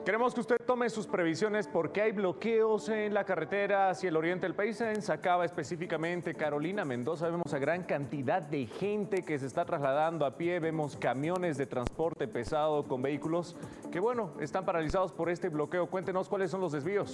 Queremos que usted tome sus previsiones porque hay bloqueos en la carretera hacia el oriente del país, en Sacaba específicamente, Carolina, Mendoza. Vemos a gran cantidad de gente que se está trasladando a pie, vemos camiones de transporte pesado con vehículos que, bueno, están paralizados por este bloqueo. Cuéntenos cuáles son los desvíos.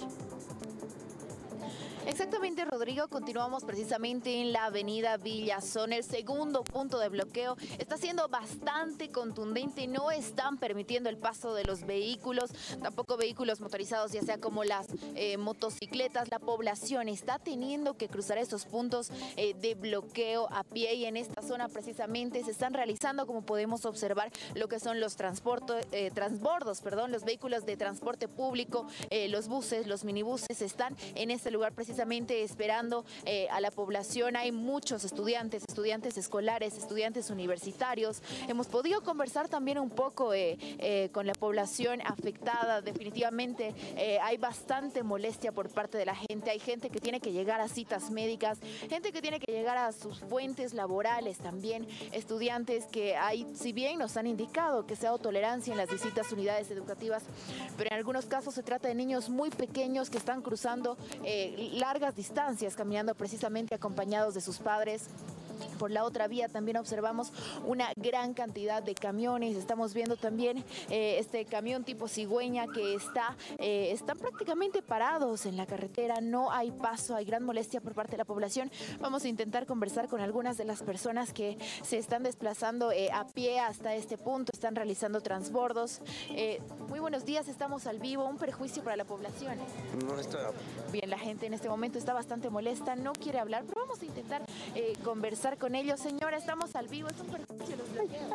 Exactamente, Rodrigo, continuamos precisamente en la avenida Villazón. El segundo punto de bloqueo está siendo bastante contundente, no están permitiendo el paso de los vehículos, tampoco vehículos motorizados, ya sea como las motocicletas. La población está teniendo que cruzar estos puntos de bloqueo a pie, y en esta zona precisamente se están realizando, como podemos observar, lo que son los transbordos, los vehículos de transporte público, los buses, los minibuses están en este lugar precisamente esperando a la población. Hay muchos estudiantes escolares, estudiantes universitarios. Hemos podido conversar también un poco con la población afectada. Definitivamente hay bastante molestia por parte de la gente. Hay gente que tiene que llegar a citas médicas, gente que tiene que llegar a sus fuentes laborales también, estudiantes que hay, si bien nos han indicado que se ha dado tolerancia en las distintas unidades educativas, pero en algunos casos se trata de niños muy pequeños que están cruzando largas distancias, caminando precisamente acompañados de sus padres. Por la otra vía también observamos una gran cantidad de camiones. Estamos viendo también este camión tipo cigüeña que están prácticamente parados en la carretera. No hay paso, hay gran molestia por parte de la población. Vamos a intentar conversar con algunas de las personas que se están desplazando a pie hasta este punto. Están realizando transbordos. Muy buenos días, estamos al vivo. Un perjuicio para la población. No está. Bien, la gente en este momento está bastante molesta, no quiere hablar, pero vamos a intentar conversar con ellos. Señora, estamos al vivo, es un perjuicio los bloqueos.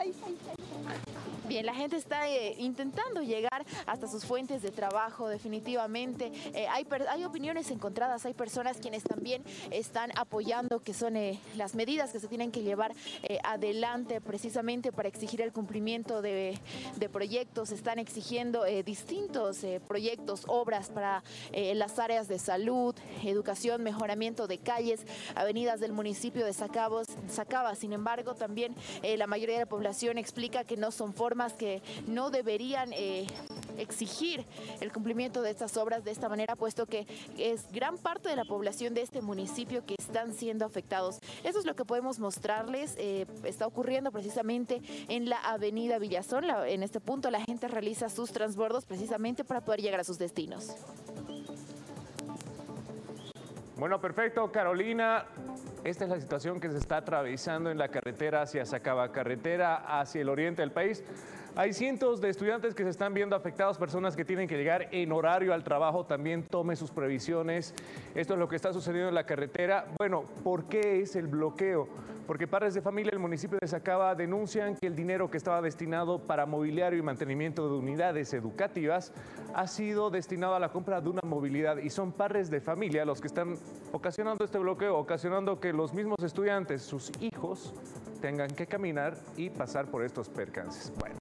Bien, la gente está intentando llegar hasta sus fuentes de trabajo, definitivamente. Hay opiniones encontradas, hay personas quienes también están apoyando que son las medidas que se tienen que llevar adelante precisamente para exigir el cumplimiento de proyectos. Están exigiendo distintos proyectos, obras para las áreas de salud, educación, mejoramiento de calles, avenidas del municipio de Sacaba. Sin embargo, también la mayoría de la población explica que no son formas, que no deberían exigir el cumplimiento de estas obras de esta manera, puesto que es gran parte de la población de este municipio que están siendo afectados. Eso es lo que podemos mostrarles. Está ocurriendo precisamente en la avenida Villazón. En este punto la gente realiza sus transbordos precisamente para poder llegar a sus destinos. Bueno, perfecto, Carolina. Esta es la situación que se está atravesando en la carretera hacia Sacaba, carretera hacia el oriente del país. Hay cientos de estudiantes que se están viendo afectados, personas que tienen que llegar en horario al trabajo. También tome sus previsiones. Esto es lo que está sucediendo en la carretera. Bueno, ¿por qué es el bloqueo? Porque padres de familia del municipio de Sacaba denuncian que el dinero que estaba destinado para mobiliario y mantenimiento de unidades educativas ha sido destinado a la compra de una movilidad, y son padres de familia los que están ocasionando este bloqueo, ocasionando que los mismos estudiantes, sus hijos, tengan que caminar y pasar por estos percances. Bueno.